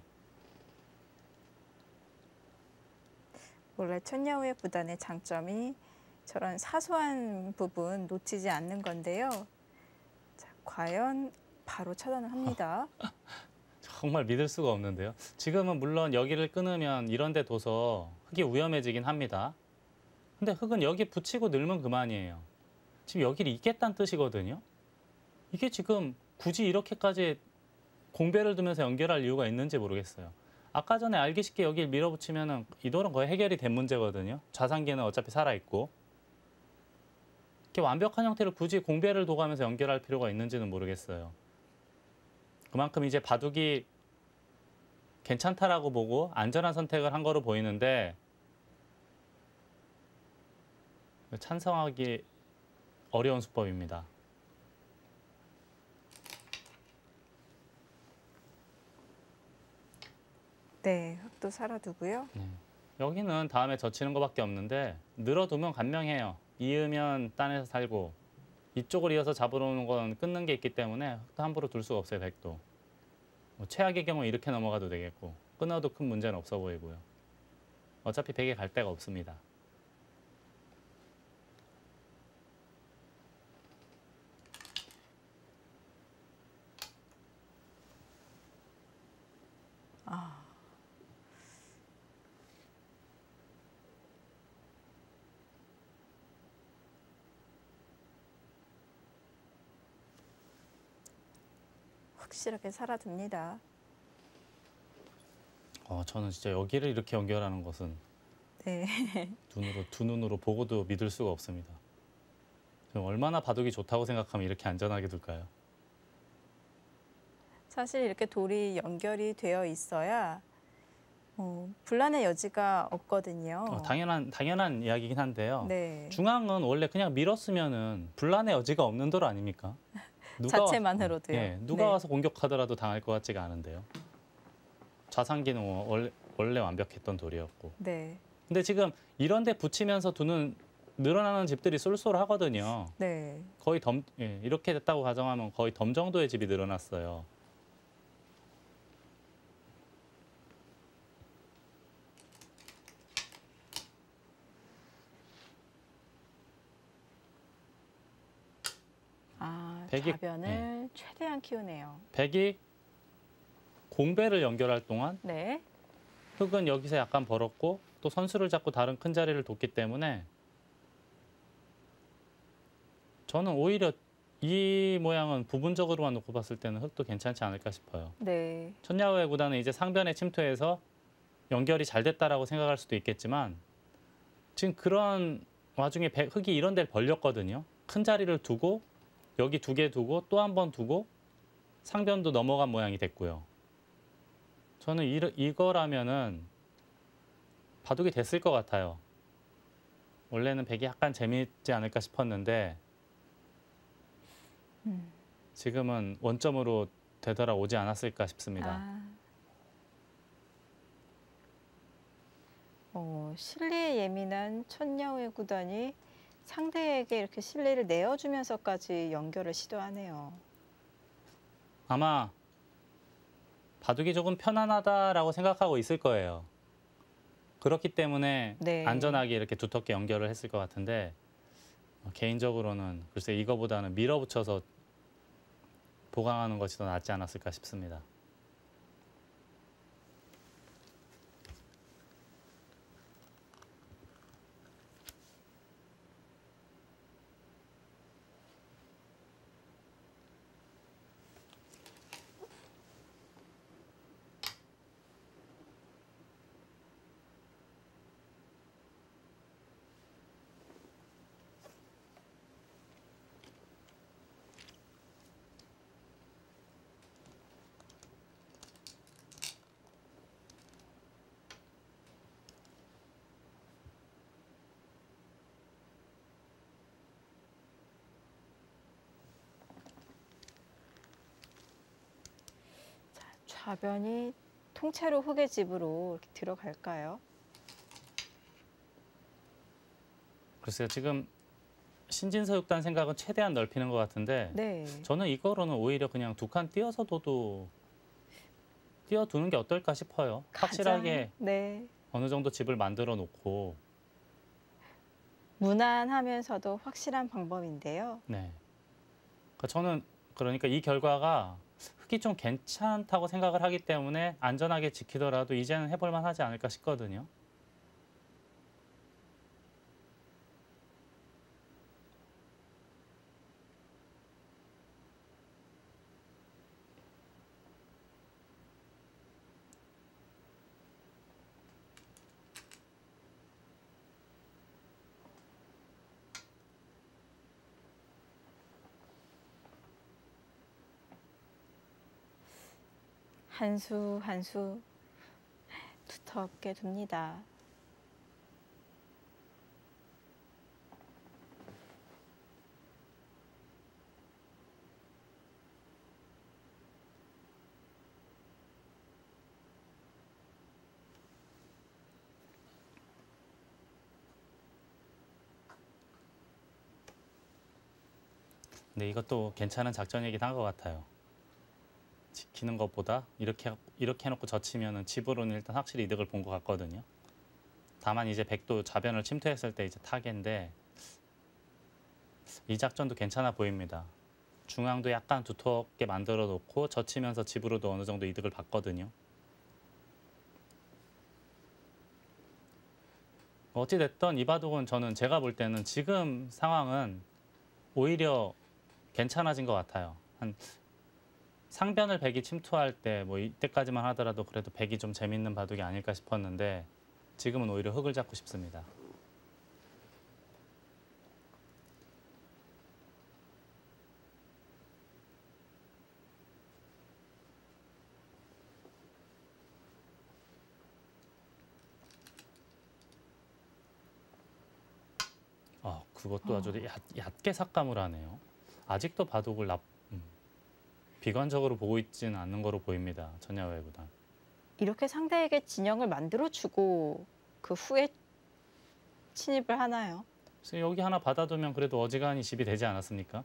원래 천야후의 구단의 장점이 저런 사소한 부분 놓치지 않는 건데요. 자, 과연 바로 차단을 합니다. 정말 믿을 수가 없는데요. 지금은 물론 여기를 끊으면 이런 데 둬서 흙이 위험해지긴 합니다. 근데 흙은 여기 붙이고 늘면 그만이에요. 지금 여기를 잇겠다는 뜻이거든요. 이게 지금 굳이 이렇게까지 공배를 두면서 연결할 이유가 있는지 모르겠어요. 아까 전에 알기 쉽게 여기 밀어붙이면 이 돌은 거의 해결이 된 문제거든요. 좌상기는 어차피 살아있고. 이렇게 완벽한 형태를 굳이 공배를 둬가면서 연결할 필요가 있는지는 모르겠어요. 그만큼 이제 바둑이 괜찮다라고 보고 안전한 선택을 한 거로 보이는데 찬성하기 어려운 수법입니다. 네, 흙도 살아두고요. 여기는 다음에 젖히는 것밖에 없는데 늘어두면 간명해요. 이으면 딴에서 살고 이쪽을 이어서 잡으러 오는 건 끊는 게 있기 때문에 흙도 함부로 둘 수가 없어요. 백도. 뭐 최악의 경우 이렇게 넘어가도 되겠고 끊어도 큰 문제는 없어 보이고요. 어차피 벽에 갈 데가 없습니다. 아, 확실하게 살아듭니다. 저는 진짜 여기를 이렇게 연결하는 것은 네. 두 눈으로 보고도 믿을 수가 없습니다. 저는 얼마나 바둑이 좋다고 생각하면 이렇게 안전하게 둘까요? 사실 이렇게 돌이 연결이 되어 있어야 분란의 여지가 없거든요. 당연한 이야기긴 한데요. 네. 중앙은 원래 그냥 밀었으면은 분란의 여지가 없는 돌 아닙니까? 자체만으로도요. 누가 네. 와서 공격하더라도 당할 것 같지가 않은데요. 좌상기는 원래 완벽했던 돌이었고. 네. 근데 지금 이런 데 붙이면서 두는 늘어나는 집들이 쏠쏠하거든요. 네. 거의 이렇게 됐다고 가정하면 거의 덤 정도의 집이 늘어났어요. 좌변을 최대한 키우네요. 백이 공배를 연결할 동안 네. 흙은 여기서 약간 벌었고 또 선수를 잡고 다른 큰 자리를 뒀기 때문에 저는 오히려 이 모양은 부분적으로만 놓고 봤을 때는 흙도 괜찮지 않을까 싶어요. 네. 천야후의 구단은 이제 상변에 침투해서 연결이 잘 됐다라고 생각할 수도 있겠지만 지금 그런 와중에 흙이 이런 데를 벌렸거든요. 큰 자리를 두고 여기 2개 두고 또 한 번 두고 상변도 넘어간 모양이 됐고요. 저는 이거라면은 바둑이 됐을 것 같아요. 원래는 백이 약간 재미있지 않을까 싶었는데 지금은 원점으로 되돌아오지 않았을까 싶습니다. 실리에 예민한 천야후의 구단이 상대에게 이렇게 실리를 내어주면서까지 연결을 시도하네요. 아마 바둑이 조금 편안하다라고 생각하고 있을 거예요. 그렇기 때문에 네. 안전하게 이렇게 두텁게 연결을 했을 것 같은데 개인적으로는 글쎄 이거보다는 밀어붙여서 보강하는 것이 더 낫지 않았을까 싶습니다. 좌변이 통째로 흙의 집으로 이렇게 들어갈까요? 글쎄요, 지금 신진서육단 생각은 최대한 넓히는 것 같은데 네. 저는 이거로는 오히려 그냥 2칸 띄어서 띄어두는 게 어떨까 싶어요. 확실하게 네. 어느 정도 집을 만들어 놓고 무난하면서도 확실한 방법인데요. 네. 저는 그러니까 이 결과가 흙이 좀 괜찮다고 생각을 하기 때문에 안전하게 지키더라도 이제는 해볼 만하지 않을까 싶거든요. 한 수 한 수 두텁게 둡니다. 근데 이것도 괜찮은 작전이긴 한 것 같아요. 지키는 것보다 이렇게 해놓고 젖히면은 집으로는 일단 확실히 이득을 본 것 같거든요. 다만 이제 백도 좌변을 침투했을 때 이제 타겟인데 이 작전도 괜찮아 보입니다. 중앙도 약간 두텁게 만들어 놓고 젖히면서 집으로도 어느 정도 이득을 봤거든요. 어찌됐든 이 바둑은 저는 제가 볼 때는 지금 상황은 오히려 괜찮아진 것 같아요. 한 상변을 백이 침투할 때 뭐 이때까지만 하더라도 그래도 백이 좀 재밌는 바둑이 아닐까 싶었는데 지금은 오히려 흙을 잡고 싶습니다. 그것도 아주 얕게 삭감을 하네요. 아직도 바둑을 비관적으로 보고 있지는 않는 거로 보입니다. 전야회보다. 이렇게 상대에게 진영을 만들어주고 그 후에 침입을 하나요? 그래서 여기 하나 받아두면 그래도 어지간히 집이 되지 않았습니까?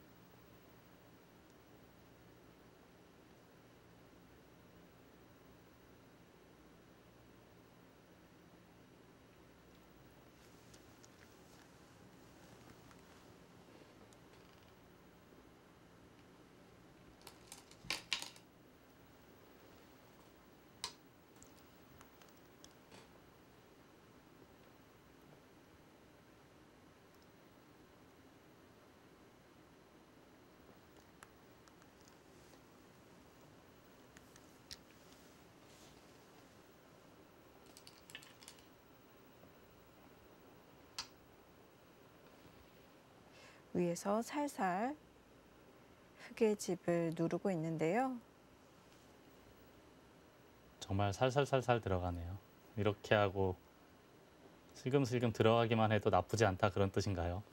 위에서 살살 흙의 집을 누르고 있는데요. 정말 살살살살 들어가네요. 이렇게 하고 슬금슬금 들어가기만 해도 나쁘지 않다 그런 뜻인가요?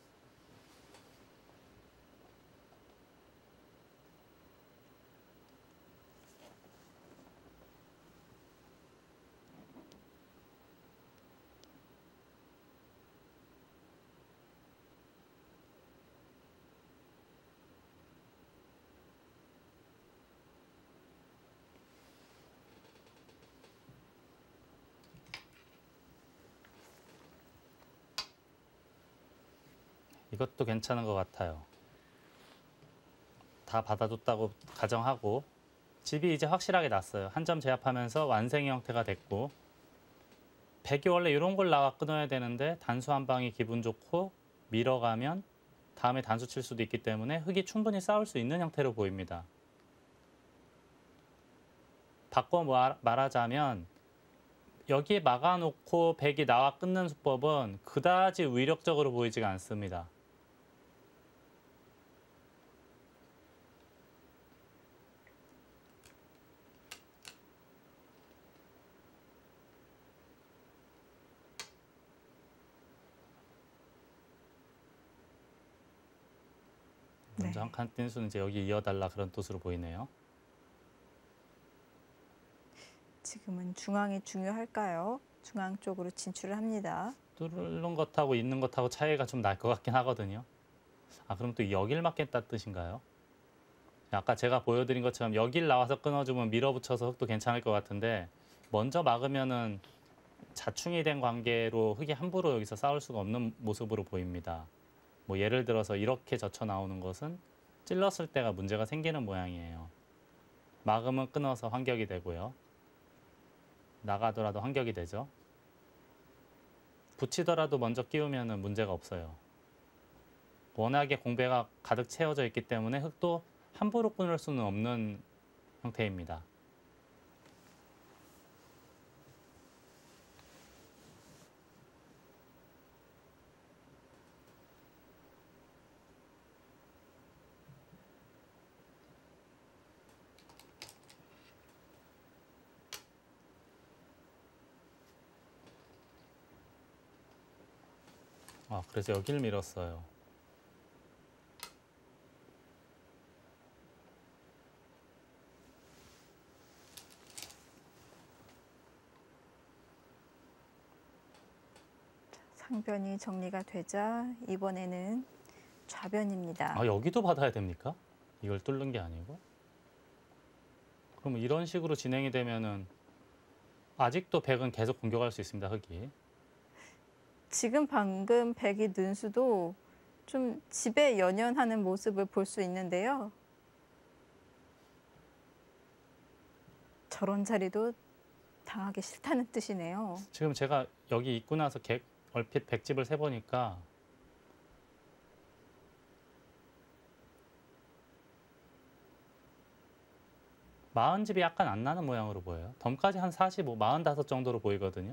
이것도 괜찮은 것 같아요. 다 받아줬다고 가정하고 집이 이제 확실하게 났어요. 한 점 제압하면서 완생의 형태가 됐고 백이 원래 이런 걸 나와 끊어야 되는데 단수 한 방이 기분 좋고 밀어가면 다음에 단수 칠 수도 있기 때문에 흙이 충분히 싸울 수 있는 형태로 보입니다. 바꿔 말하자면 여기에 막아놓고 백이 나와 끊는 수법은 그다지 위력적으로 보이지가 않습니다. 먼저 한 칸 뛴 수는 이제 여기 이어달라 그런 뜻으로 보이네요. 지금은 중앙이 중요할까요? 중앙 쪽으로 진출을 합니다. 뚫는 것하고 있는 것하고 차이가 좀 날 것 같긴 하거든요. 그럼 또 여길 맞겠다는 뜻인가요? 아까 제가 보여드린 것처럼 여길 나와서 끊어주면 밀어붙여서 흙도 괜찮을 것 같은데 먼저 막으면은 자충이 된 관계로 흙이 함부로 여기서 싸울 수가 없는 모습으로 보입니다. 뭐 예를 들어서 이렇게 젖혀 나오는 것은 찔렀을 때가 문제가 생기는 모양이에요. 막으면 끊어서 환격이 되고요. 나가더라도 환격이 되죠. 붙이더라도 먼저 끼우면 문제가 없어요. 워낙에 공배가 가득 채워져 있기 때문에 흙도 함부로 끊을 수는 없는 형태입니다. 그래서 여기를 밀었어요. 상변이 정리가 되자 이번에는 좌변입니다. 여기도 받아야 됩니까? 이걸 뚫는 게 아니고? 그럼 이런 식으로 진행이 되면은 아직도 백은 계속 공격할 수 있습니다, 흙이. 지금 방금 백이 눈수도 좀 집에 연연하는 모습을 볼 수 있는데요. 저런 자리도 당하기 싫다는 뜻이네요. 지금 제가 여기 있고 나서 얼핏 백집을 세보니까 40집이 약간 안 나는 모양으로 보여요. 덤까지 한 45, 45 정도로 보이거든요.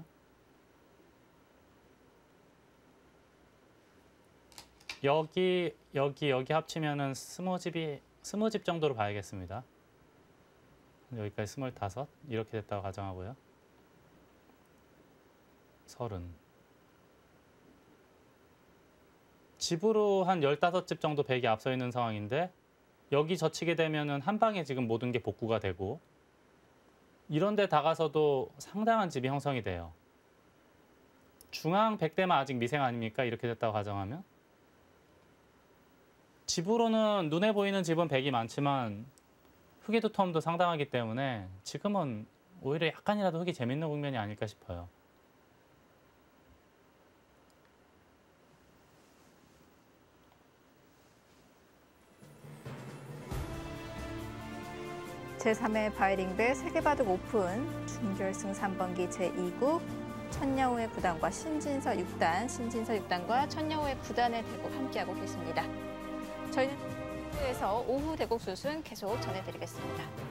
여기 합치면은 20집 정도로 봐야겠습니다. 여기까지 25 이렇게 됐다고 가정하고요. 30. 집으로 한 15집 정도 백이 앞서 있는 상황인데 여기 젖히게 되면은 한 방에 지금 모든 게 복구가 되고 이런 데 다가서도 상당한 집이 형성이 돼요. 중앙 백대만 아직 미생 아닙니까? 이렇게 됐다고 가정하면 집으로는 눈에 보이는 집은 백이 많지만 흙의 두터움도 상당하기 때문에 지금은 오히려 약간이라도 흙이 재밌는 국면이 아닐까 싶어요. 제3회 바이링배 세계바둑 오픈 준결승 3번기 제2국 천여우의 9단과 신진서 6단과 천여우의 9단의 대국 함께하고 계십니다. 저희는 에서 오후 대국 수순 계속 전해드리겠습니다.